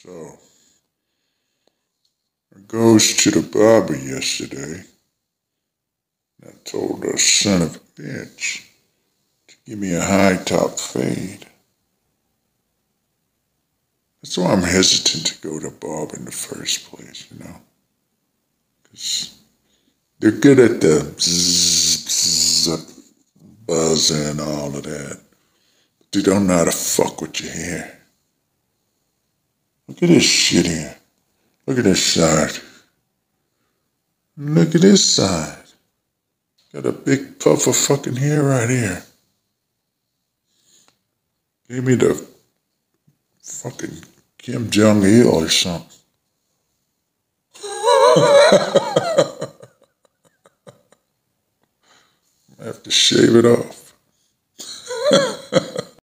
So, I goes to the barber yesterday. I told the son of a bitch to give me a high top fade. That's why I'm hesitant to go to barber in the first place, you know. Because they're good at the buzz and all of that. But they don't know how to fuck with your hair. Look at this shit here. Look at this side. Look at this side. Got a big puff of fucking hair right here. Give me the fucking Kim Jong-il or something. I have to shave it off.